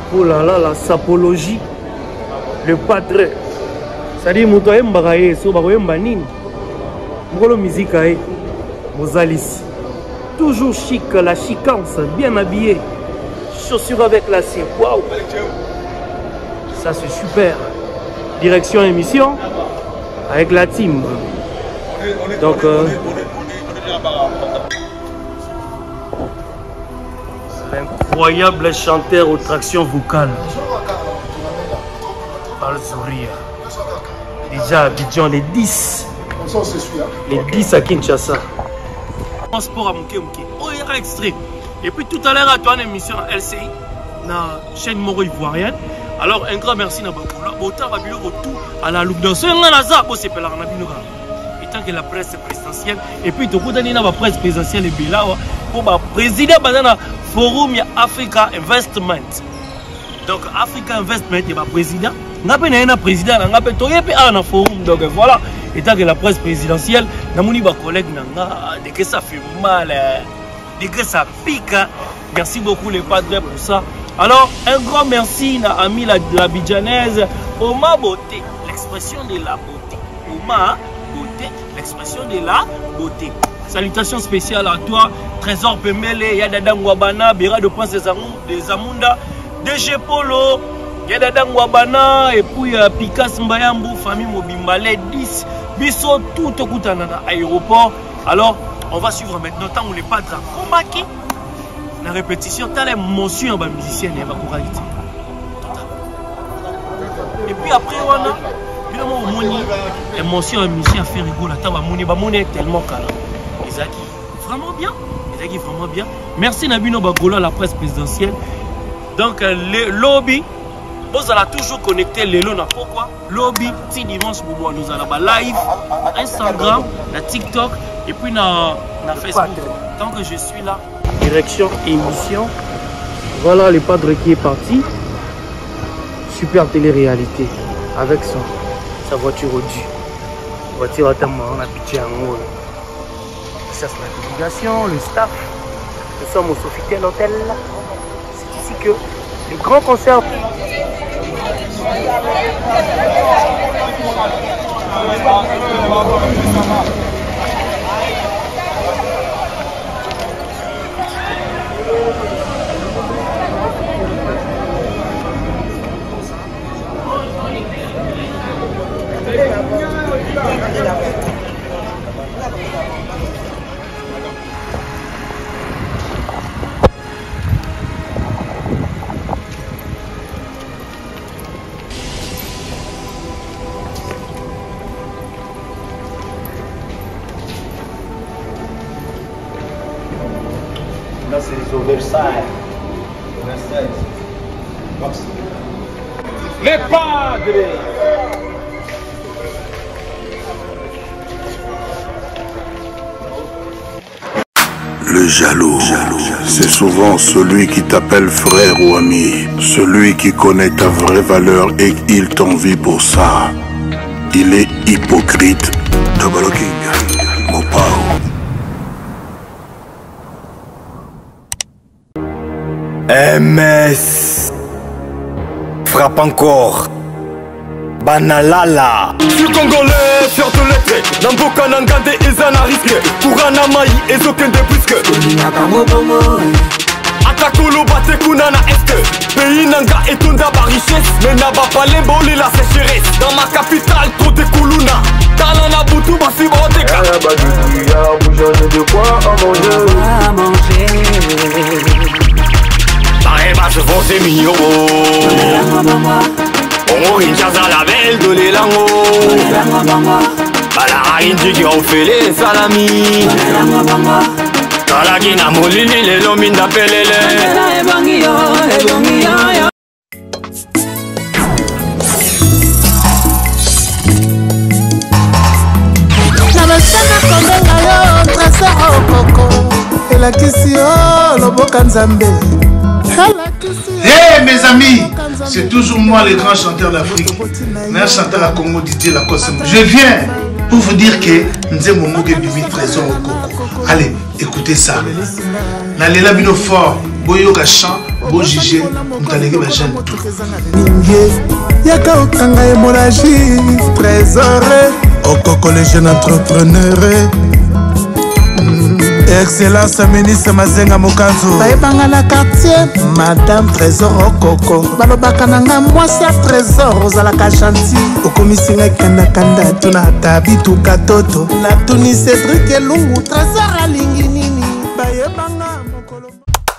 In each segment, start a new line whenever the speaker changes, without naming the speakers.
Oh là là, la sapologie. Le padre. C'est-à-dire, Moutoye Mbaraye, Sobaroye Mbanine. Moulo musique, Mozalis. Toujours chic, la chicance, bien habillé. Chaussures avec lacets. Waouh! Ça, c'est super. Direction émission avec la team. Donc, incroyable chanteur aux tractions vocales. Alzuria. Déjà à Abidjan, les 10. Les 10 à Kinshasa. Sport à Mouké. Oh, il y a un extrait. Et puis tout à l'heure, à toi, une émission LCI, la chaîne Moro Ivoirienne. Alors, un grand merci à Bakoula. Autant va bien retour à la loupe. Donc, c'est un hasard. C'est pas la et tant que la presse présidentielle. Et puis, tout le monde a la presse présidentielle et bien là, pour présider le forum Africa Investment. Donc, Africa Investment, il y a un président. On a un président, on a un forum. Donc, voilà. Et tant que la presse présidentielle, on a un collègue, dès que ça fait mal, dès que ça pique. Merci beaucoup les padres pour ça. Alors, un grand merci à ami la Bidjanaise, Oma Beauté, l'expression de la beauté. Oma Beauté, l'expression de la beauté. Salutations spéciales à toi, Trésor Pemele, Yadada Ngwabana, Bira de Prince des Amunda, DG Polo, Yadada Ngwabana, et puis Pikas Mbayambu, famille Mobimbale, 10, Bisso, tout au coup dans l'aéroport. Alors, on va suivre maintenant, tant on n'est pas de Komaki. La répétition, t'as l'émotion en musicien et et puis après, on a l'émotion en musicien fait rigoler. Mon est tellement calme. Izaki, vraiment bien. Izaki, vraiment bien. Merci Nabino Bagola, la presse présidentielle. Donc, le lobby, vous allez toujours connecter les lots. Pourquoi? Lobby, petit dimanche pour moi, nous allons live, Instagram, la TikTok et puis na Facebook. Tant que je suis là. Direction émission. Voilà le padre qui est parti. Super télé-réalité avec sa voiture au dessus. Voiture à Tamar, on a pitché en haut. Ça c'est la délégation, le staff. Nous sommes au Sofitel Hôtel. C'est ici que le grand concert.
Là, c'est les Versailles. Les padres.
Le jaloux, c'est souvent celui qui t'appelle frère ou ami, celui qui connaît ta vraie valeur et il t'envie pour ça. Il est hypocrite. Double King, Mopao.
MS frappe encore. Banalala. Je suis congolais, fier de l'être. Namboka Nangande Ezana risque. Kurana Maï Ezoken de Busque. Atakolo Bate Kunana Est. Pays Nanga et Tunda ba richesse. Mais Naba Palembo la sécheresse. Dans ma capitale, trop de Kuluna. Talana Boutou Bassi Brodeka. De quoi à manger. Parema se fonce mignon. On Kinshasa la belle de l'élango. Bala Indy qui ont fait les salamis. Talagina Molini les lomines d'Apelele.
Nabasana kondenga yo trasa okoko. Elakisi yo loboka nzambe.
Hey mes amis, c'est toujours moi le grand chanteur d'Afrique. Un chanteur à Congo Didier Lacoste. Je viens pour vous dire que Nzembo Moge Bibi Trésor au Coco. Allez, écoutez ça. Nalela Bino fort, Boyoka chant, beau juger mutaleki ba jeune tout
yaka okanga hémorragie trésor okoko les jeunes entrepreneurs Excellence ministre Mazenga Mokanzo bayebanga na quartier Madame Trésor Okoko balobaka nanga mwasi ya Trésor ozalaka gentil okomisinga kanda tuna tabituka toto natuni Cédric Elungu Trésor alingi nini bayebanga mokolo.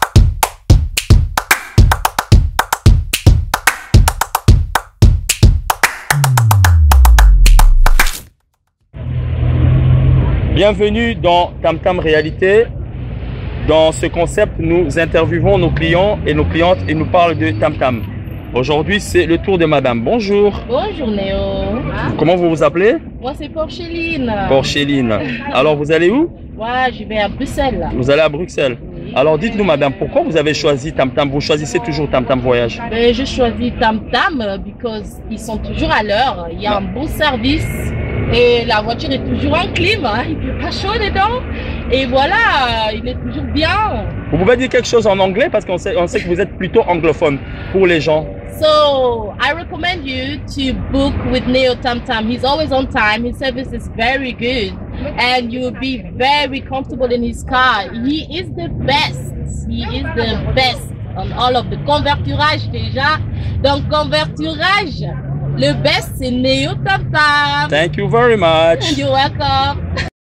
Bienvenue dans Tam Tam Réalité. Dans ce concept, nous interviewons nos clients et nos clientes et nous parlent de Tam Tam. Aujourd'hui, c'est le tour de madame. Bonjour.
Bonjour Néo.
Comment vous vous appelez?
Moi, c'est Porcheline.
Porcheline. Alors, vous allez où?
Ouais, je vais à Bruxelles.
Vous allez à Bruxelles. Alors, dites-nous madame, pourquoi vous avez choisi Tam Tam? Vous choisissez toujours Tam Tam Voyage?
Ben, je choisis Tam Tam parce qu'ils sont toujours à l'heure. Il y a un bon service. Et la voiture est toujours en clim, hein. Il ne fait pas chaud dedans. Et voilà, il est toujours bien.
Vous pouvez dire quelque chose en anglais parce qu'on sait que vous êtes plutôt anglophone pour les gens.
So, I recommend you to book with Neo Tam Tam. He's always on time. His service is very good. And you'll be very comfortable in his car. He is the best. He is the best on all of the converturage déjà. Donc, converturage. Le best, c'est Neo Tam Tam.
Thank you very much.
You're welcome.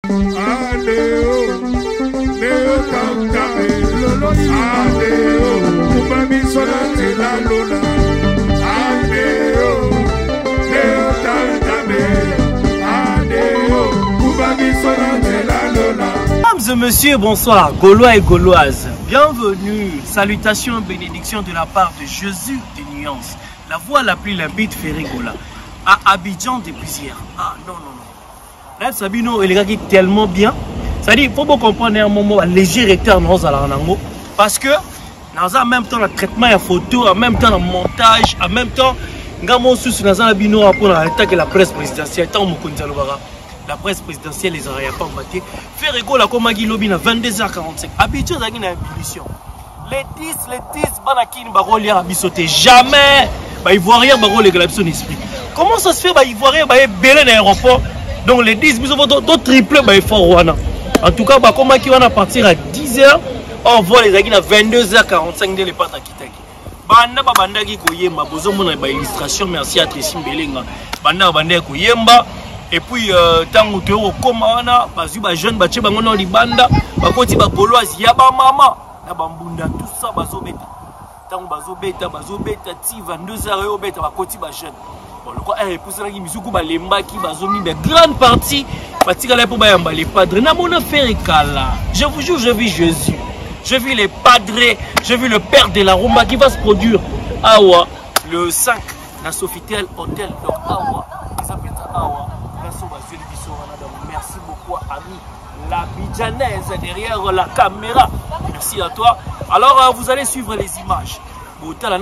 Mesdames et messieurs, bonsoir, Gaulois et Gauloises. Bienvenue, salutations et bénédictions de la part de Jésus de Nuance. La voix la plus limpide, Ferrigola, à Abidjan depuis hier. Ah non, non, non. Là, Sabino, il est tellement bien. C'est-à-dire, il faut bien comprendre un moment, un léger recteur dans Alanango. Parce que, dans en même temps, le traitement et photo, en même temps, le montage, en même temps, dans Sabino, pour la presse présidentielle, la presse présidentielle, les arrêts pas battus. Ferrigola, comme Magui Lobby, à 22h45. Abidjan, il y a une émission. Les 10, Banakin, Baroli, Abisoté, jamais. Bah, Ivoirien, bah, les galères son esprit. Comment ça se fait, bah, Ivoirien, bah, belé dans l'aéroport. Donc, les 10, d'autres triplés, bah, il faut Rwanda. En tout cas, bah, comment qui va partir à 10h, on voit les aguines à 22h45 de les pattes à Kitaki. Banda, bah, banda qui koyemba, besoin de illustration, merci à Tressim Belenga. Banda, banda koyemba. Et puis, tant que tu es au Komana, bah, jeune, bah, tu es dans les bandes, bah, quand tu es gauloise, il y a ba maman. Na bambunda tout ça bazobeta tango bazobeta ti 22h obeta bakoti ba jeune bon le quoi poussera ki misuku ba lembaki bazomi de grande partie batika là pour ba yamba les padres na mona faire kala. Je vous jure, je vis Jésus, je vis les padres, je vis le père de la rumba qui va se produire awa le 5 na Sofitel Hotel. Donc awa ça peut être awa merci bazeli biso wana. Donc merci beaucoup ami la Bidjanaise derrière la caméra. Merci à toi. Alors, vous allez suivre les images. Il y a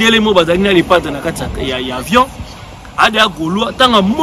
un avion. Il y a un Gaulois.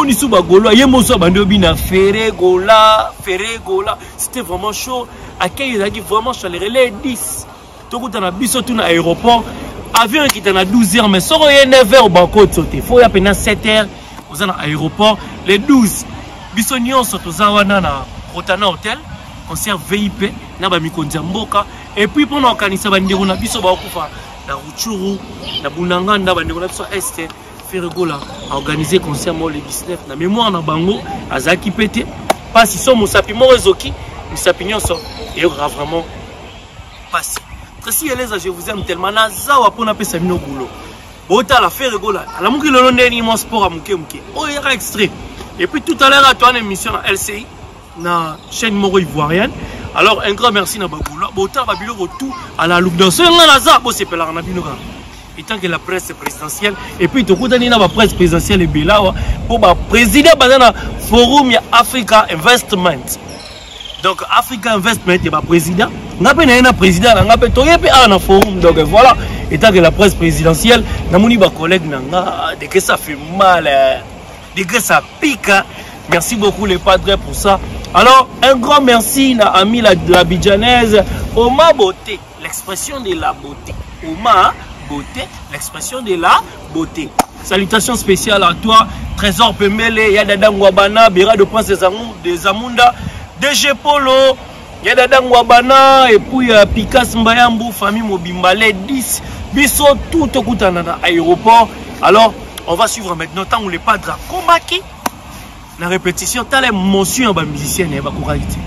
C'était vraiment chaud. Accueil vraiment chaleureux. Les 10. Tout le monde a un aéroport. Avion qui est à 12h. Mais ça, il y a 9h au banco de sauter. Il faut y avoir 7h. Vous êtes à l'aéroport. Les 12. Bissonions sont aux Awana. Rotana Hotel, concert VIP, Naba Mikondia Mboka, et puis pour nous organiser Bandero na biso ba okufa na Ruchuru, na Bunanga, na Bandero na biso Est, Ferrigola a organisé concert mo le 19 na mémoire na bango azaki pété, pas si son musapi mo ezoki, musapi nyonso et aura vraiment passé. Tracy Eleza, je vous aime tellement na zawa pona pesa mino gulo. Bota la Ferrigola, la muki le ndeni mo sport a muke. Oh, il y a extrait. Et puis tout à l'heure à toi une émission à LCI. Na chaîne Moro Ivoirienne. Alors un grand merci na Bagoula. Bota Babilo retour à la loupe dans ce là bo c'est pela na binoka. Et tant que la presse présidentielle et puis to kutani na ba presse présidentielle et belawa pour ba président bazana forum ya Africa Investment. Donc Africa Investment et ba président ngape na président ngape to yepe na forum. Donc voilà, et tant que la presse présidentielle na moni ba collègue nanga de que ça fait mal, de que ça pique. Merci beaucoup les padres pour ça. Alors, un grand merci à ami la Bidjanaise, Oma Beauté, l'expression de la beauté. Oma Beauté, l'expression de la beauté. Salutations spéciales à toi, Trésor Pemele, Yadada Mwabana, Bera de Prince des Amunda, DG Polo, Yadada Mwabana, et puis Pikas Mbayambu, famille Mobimbale, 10, Bisso, tout au Koutanana, aéroport. Alors, on va suivre maintenant, tant où les padres combattent. La répétition, t'as l'émotion en musicien et bakouraïté.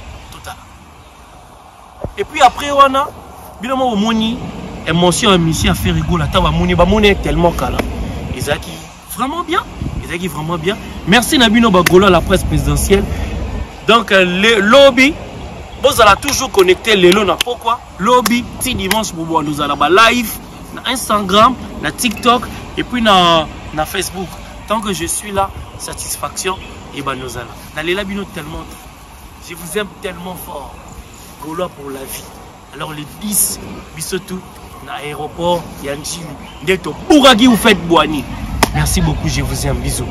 Et puis après, on a, bien au moni, émotion en musicien fait rigoler. T'as moni tellement calme. Isaki, vraiment bien. Isaki, vraiment bien. Merci Nabino Bagolo, la presse présidentielle. Donc, le lobby, vous allez toujours connecter les lots. Pourquoi? Lobby, petit dimanche, pour nous allons live, na Instagram, na TikTok, et puis na Facebook. Tant que je suis là, satisfaction, et ben nous allons. Dans les labinaux tellement, je vous aime tellement fort. Gaulois pour la vie. Alors les 10, bisotou, dans l'aéroport, Yanji, Ndeto, Bouragui, vous faites Boani. Merci beaucoup, je vous aime, bisous.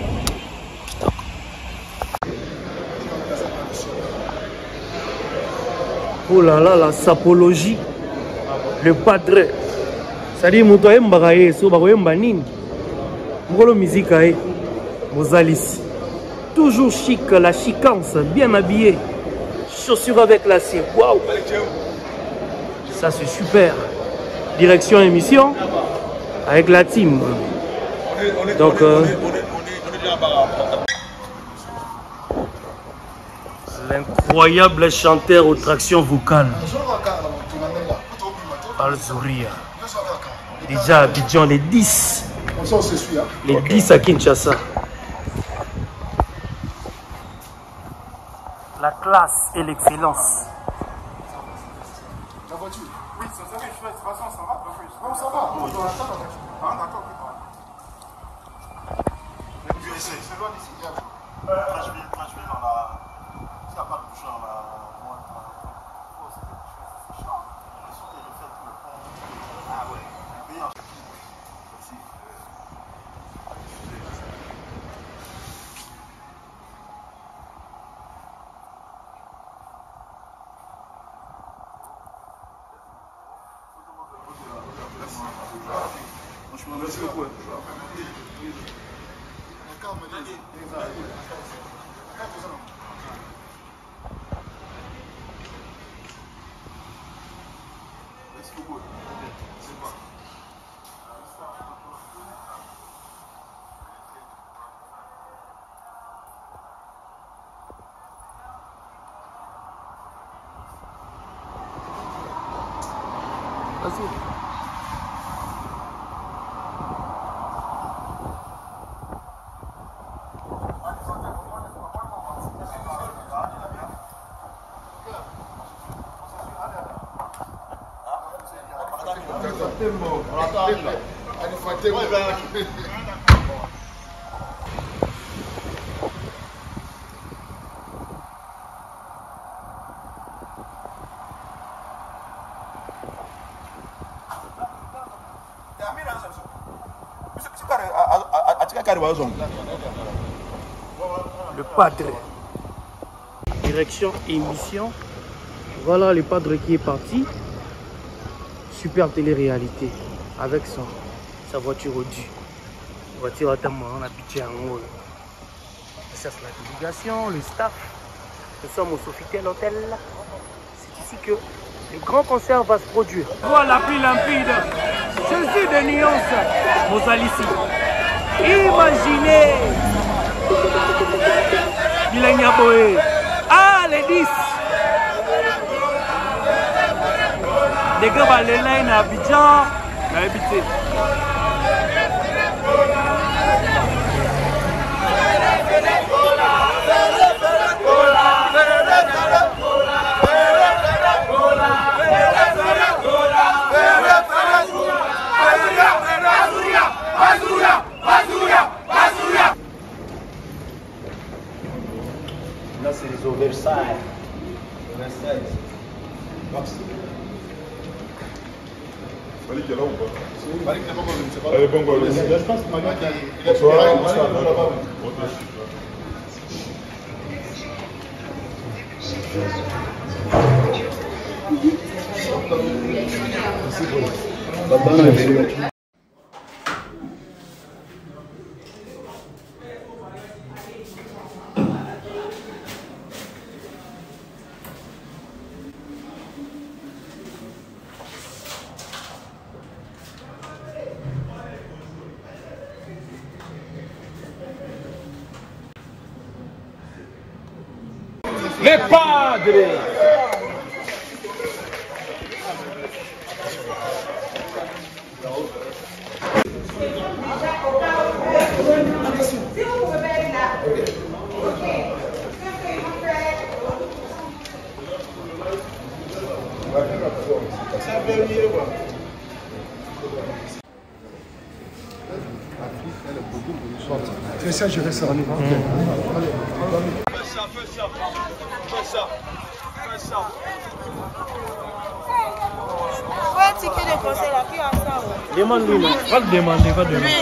Oh là là, la sapologie, le padre. Ça dit, Moutoye Mbaraye, Sobaroye Mbanine. Moulo musique, Mosalis. Toujours chic, la chicance, bien habillé. Chaussures avec lacets. Waouh! Ça, c'est super. Direction émission avec la team. Donc, l'incroyable chanteur aux tractions vocales. Alzouria. Déjà Abidjan, les 10. Les 10 à Kinshasa. La classe et l'excellence.
La voiture? Oui, ça va, de toute façon, ça va. Non, ça va. On doit attendre. Ah, d'accord. C'est loin d'ici. Moi, je vais dans la... Si t'as pas de bouchon dans la... Ah ouais. Merci beaucoup.
Le padre. Direction émission. Voilà le padre qui est parti. Super télé-réalité. Avec sa voiture au dessus. Voiture à Tamara, on a habité en haut. Ça c'est la délégation, le staff. Nous sommes au Sofitel Hotel. C'est ici que le grand concert va se produire. Voilà la pluie limpide. Jésus de nuances. Mosalici. Imaginez. Bilenya Boé. Ah, les 10. Les gars, bah, les lines à Abidjan. On a habité.
Là, c'est les Overside.
Fallait qu'il y a là ou pas? Fallait qu'il y a pas encore, je ne sais pas. Elle est bonne, quoi. Je pense que Manu, il a là-bas.
Les padres.
Fais ça, je vais ça.
Demande-lui, va le demander, va demander.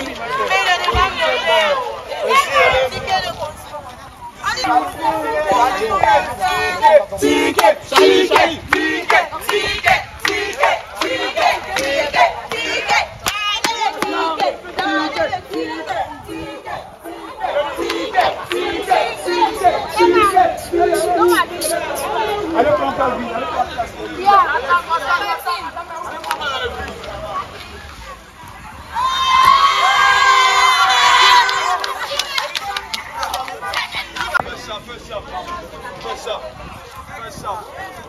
Allez, prends ta vie, allez, prends ta
Fais ça.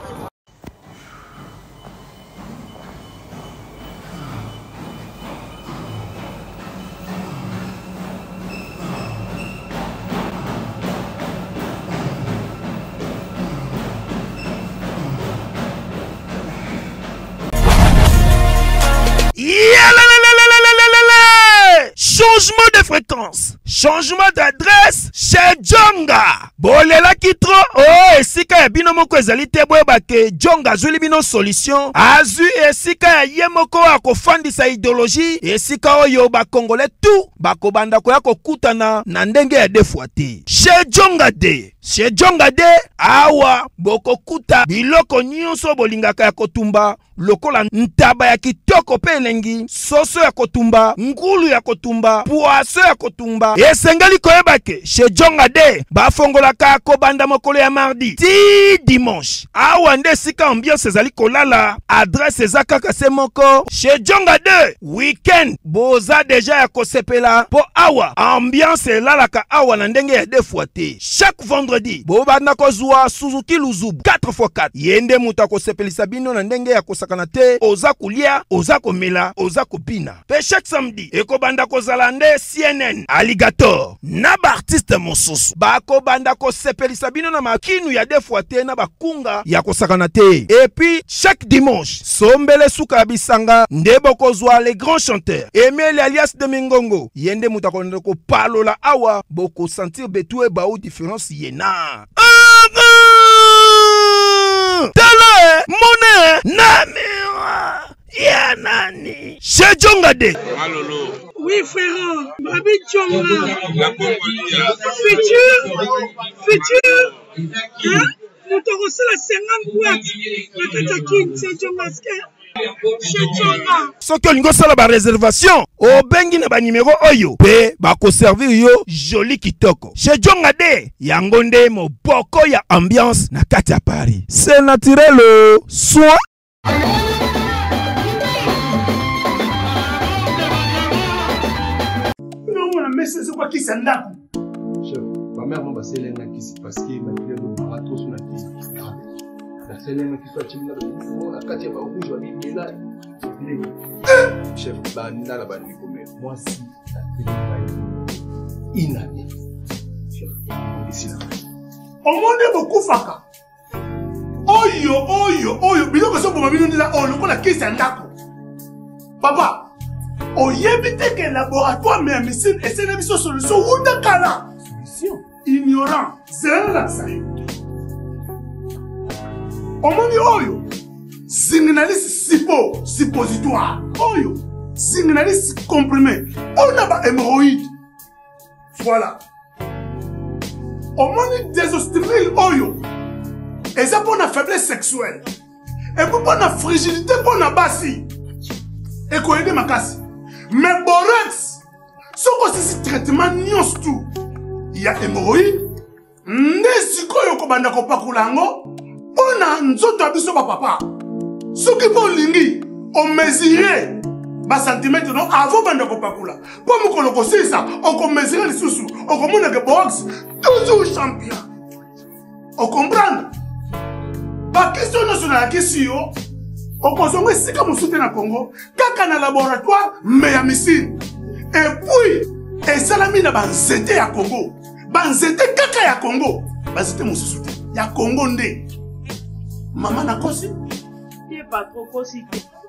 Changement de fréquence, changement d'adresse chez Djonga. Bolela kitro, oh, esika ya bino moko ezali te boyeba ke Djonga azuli bino solution. Azu esika ya ye moko akofandisa idéologie, esika oyo ba Congolais tout bakobanda koya kokutana na ndenge ya defuate. Chez Djonga de, chez Djonga de, awa bokokuta biloko nyonso bolingaka ya kotumba. Lokola ntaba ya kitoko pe elengi, soso ya kotumba, ngulu ya kotumba, poaso ya kotumba. Esengeli koyeba ke chez Djonga de bafongolaka kobanda mokolo ya mardi ti dimanche. Awa nde sika ambiance ezali kolala, adresse eza kaka se moko. Chez Djonga de weekend boza deja ya kosepela po awa ambiance elalaka awa na ndenge ya defuate. Chaque vendredi bobanda kozwa Suzuki Luzubu 4x4 yende muta kosepelisa bino na ndenge ya kosaka kanate, oza kulia, oza komela, oza kopina. Pe chaque samedi, ekobanda kozala nde CNN, Alligator, na ba artiste mosusu. Bako banda ko sepelisa bino na makinu ya defuate na bakunga ya kosakana te. Et puis, chaque dimanche, sombele suka bisanga, nde bokozwa les grands chanteurs. Emile alias de Mingongo, yende mutakonde ko palola awa, boko sentir betue ba ou différence yena. Tala mone namira ya nani chez Djonga de.
Malolo.
Oui frère, Babi Djonga. Futur. Hein? Nous t'avons la 50 boîtes. La Katakin, c'est Djonga.
Soki olingo sala ba réservation o bengi na ba numéro oyo pe ba ko servir yo joli kitoko chez Djonga de yango nde moboko ya ambiance na kati ya Paris. C'est naturel soit
non mais c'est quoi qui s'endako
chef ma mère m'a passé l'un qui s'est parce que ma fille me parle trop sur la tête. La seule qui soit timide la kati ya ba rouge wa bimela. Chef, banda la bandi comme moi si ça fait une année. Chef, ici là.
Au monde beaucoup faka. Oyo, bilo ko so ko mabino ndila o lokola kisi andako. Papa, oyebite que laboratoire mais médecine et c'est une solution ou de kala. Solution ignorant, c'est la ça. Au monde oyo. Signaliste suppositoire. Oyo. Signaliste comprimé. On a pas hémorroïde. Voilà. Au monde désostérile oyo. Et ça pour la faiblesse sexuelle. Et pour la fragilité, pour la bassi. Et qu'on aide ma casse. Mais borax, ce que c'est traitement nions tout. Il y a hémorroïdes. Nesiko yoko banda ko pakulango. Pona nzoto abiso ba papa. Ce qui bon lingi, on mesurait bas centimètres non avant banda ko pakula. Pour me koloko ça, on mesurait les sous-sous. On commande que box toujours champion. On comprend? Pas question nationale question. On consomme ici comme soutien à Congo. Kaka na laboratoire mais à missile. Et puis et salami na banzete à Congo. Banzete kaka ya Congo. Banzete mon soutien. Ya Congo ndé. Maman na kosi.
Il pas trop kosi.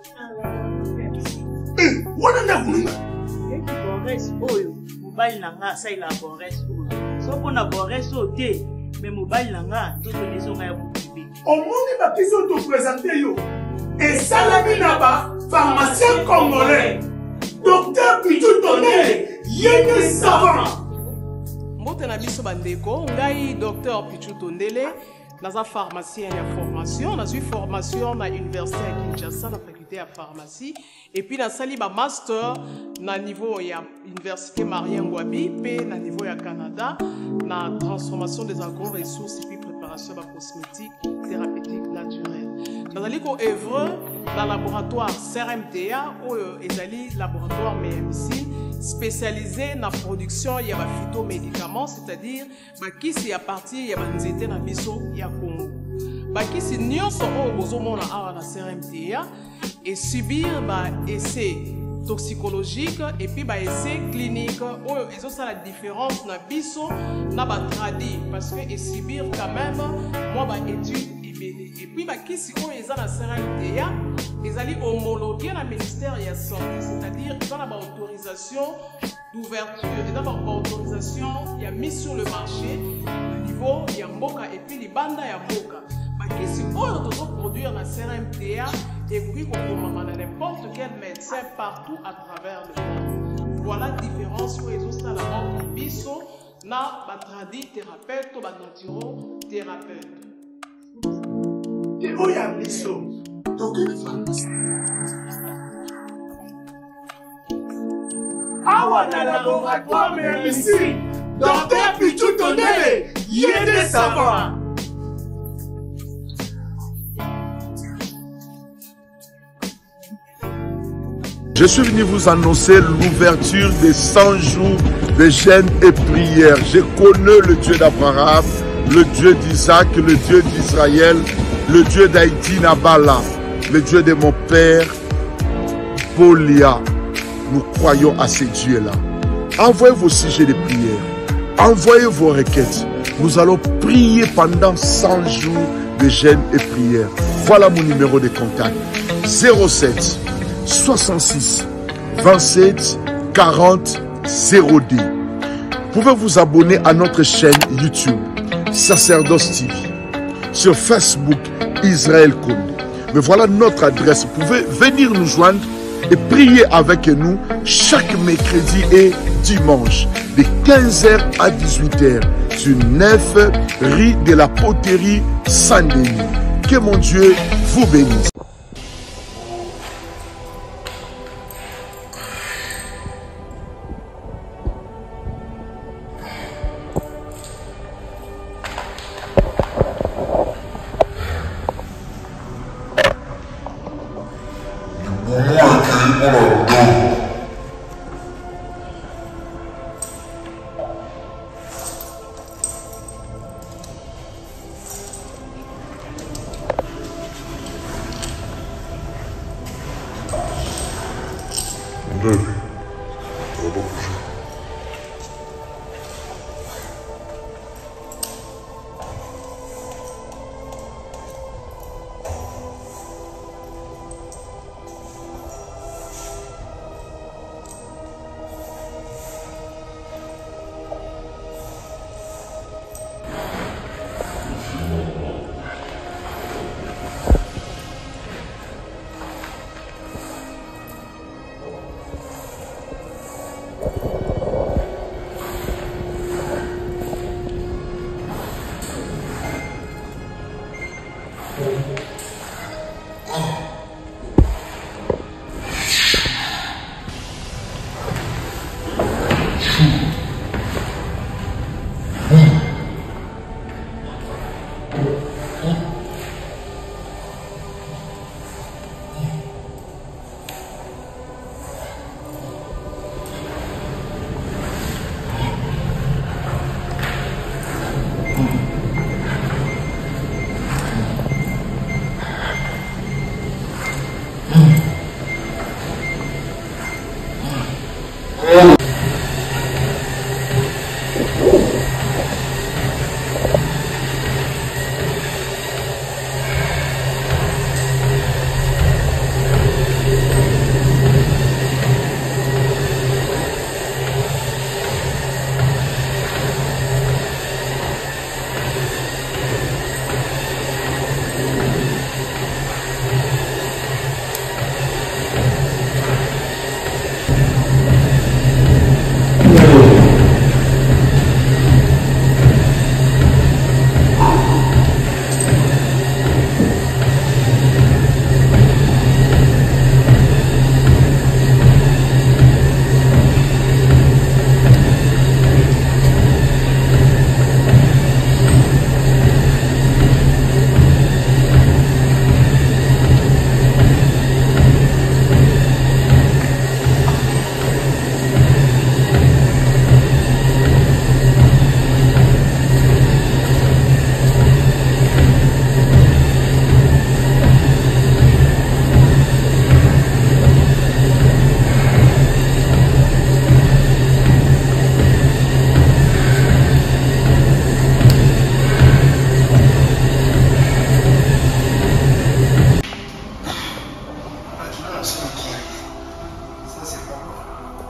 Wana na kununga.
Bores oyo. Mobile nanga sa ila bores oyo. So pona bores ote. Mais mobile nanga tout les onga ya bukibi.
Au monde ba question te présenter yo. Et salami na ba pharmacien congolais. Docteur Pitou Tondele. Yene savant.
Mbote na biso bandeko, ngai docteur Pichu Tondele, naza pharmacien ya formation, naza formation na université à Kinshasa na faculté ya pharmacie et puis nasali ba master na niveau ya université Marien Ngouabi pe na niveau ya Canada na transformation des agro-ressources et puis préparation de cosmétiques thérapeutiques naturelles. Nazali ko œuvre dans laboratoire CRMTA ou ezali laboratoire MMC spécialisé dans la production de phytomédicaments, c'est-à-dire qui c'est à partir de nzete na biso ya Congo. Qui c'est nyonso o bozomona awa na CRMTA et subir essai toxicologique et puis essai clinique ou ils ont ça la différence na biso na ba tradi parce que et subir quand même moi étude et puis qui si on est dans la CRMTA ils allaient homologuer la ministère de la santé, c'est-à-dire ils ont la autorisation d'ouverture, ils ont la autorisation il y a mis sur le marché le niveau il y a mboka et puis les bandes il y a mboka qui si on doit produire la CRMTA et puis on peut n'importe quel médecin partout à travers le monde. Voilà la différence où ils ont ça la mort biso na batradi thérapeute ou naturothérapeute.
Et où y a biso? Awa na laboratoire mais ici, docteur Pichu Tondele, Yene savant.
Je suis venu vous annoncer l'ouverture des 100 jours de jeûne et prière. Je connais le Dieu d'Abraham, le Dieu d'Isaac, le Dieu d'Israël, le Dieu d'Haïti Nabala, le Dieu de mon père, Polia. Nous croyons à ces dieux-là. Envoyez vos sujets de prière. Envoyez vos requêtes. Nous allons prier pendant 100 jours de jeûne et prière. Voilà mon numéro de contact. 07 66 27 40 0D. Vous pouvez vous abonner à notre chaîne YouTube, Sacerdoce TV. Sur Facebook, Israël Conde. Mais voilà notre adresse. Vous pouvez venir nous joindre et prier avec nous chaque mercredi et dimanche de 15h à 18h sur 9 rue de la Poterie Saint-Denis. Que mon Dieu vous bénisse.
fondation qui arrive. Ça, c'est pas bon.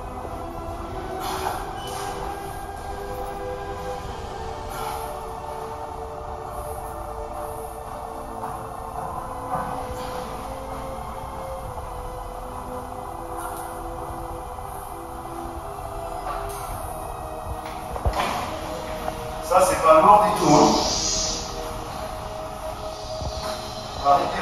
Ça, c'est pas mort du tout. Hein. Arrêtez.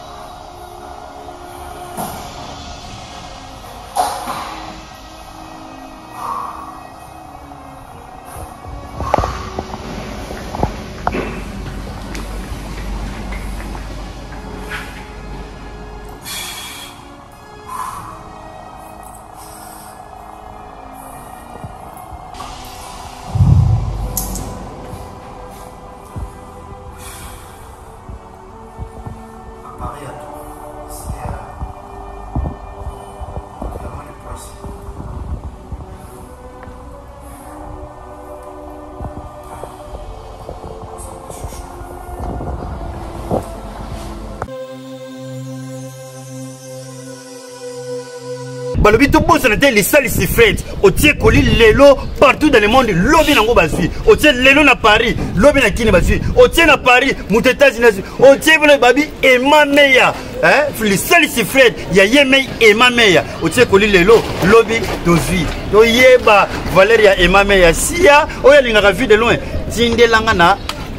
Balobi tout bon c'était les salles ici faites au tiers colis lelo partout dans le monde lobby nango basui au tiers lelo na Paris lobby na Kini basui au tiers na Paris mutetazi na au tiers le babi et ma meya hein les salles ici faites ya yemei et ma meya au tiers colis lelo lobby dozui to yeba Valeria et ma meya sia oya linga vu de loin tindelanga na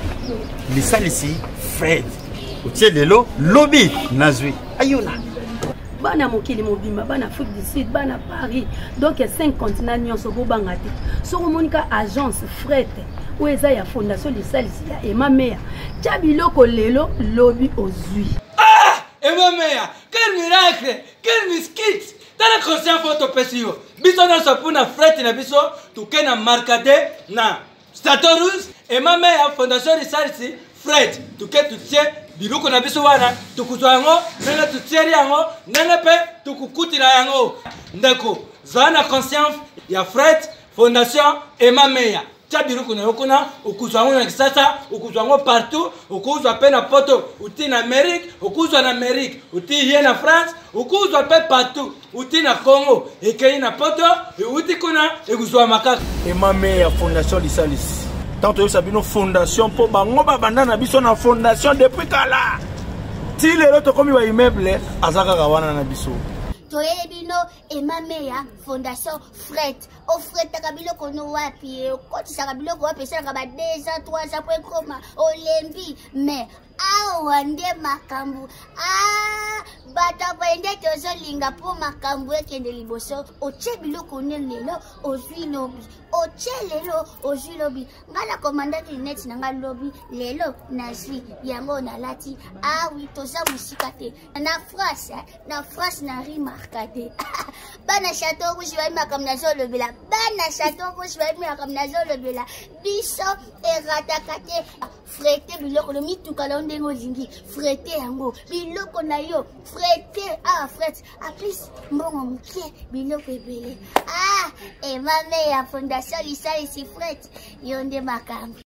les salles ici faites au tiers lelo lobby nazui ayona
bana mokili mobima bana Afrique du Sud bana Paris donc 5 continents nyonso bobanga te soko monika agence fret ou eza ya fondation lisalisi ya Emma Meya tia biloko lelo lobi ozui
Emma Meya quel miracle quel miskit tala conscient photo pesio biso na sapuna fret na biso tukena markade na Statorus Emma Meya fondation lisalisi fret tuke tutie biloko na biso wana tukuzwa yango nene tutieri yango nene pe tukukutila yango ndeko zana conscience ya Fred Fondation Emma Meya tia biloko na yokona ukuzwa yango na kisasa ukuzwa yango partout ukuzwa pe na poto uti na Amérique ukuzwa na Amérique uti hier na France ukuzwa pe partout uti na Congo ekei na poto uti kuna ekuzwa makaka
Emma Meya Fondation Lisalis tant que Sabino fondation pour bango babanda biso na fondation depuis kala ti lelo to komi wa immeuble azaka kawana na biso
toyele bino Emma Meya Fondation Fret o Fret takabilo kono wapi koti sakabilo ko wapi sanga ba 2 ans 3 ans pour koma olembi mais awande makambu bata kwende tozo linga po makambu ekende liboso oche biloko lelo ozwi lobi oche lelo ozwi lobi ngala commandant net nanga lobi lelo nazwi yango na lati oui toza musika te na France na remarquate bana chateau rouge ba makam na zolo bela bana chateau rouge ba makam na zolo bela biso eratakate frete biloko lo mituka ndengo zingi frete yango biloko na yo frete fret plus mbongo mke biloko ebele Emma Meya Fondation lisalisi fret yonde makambo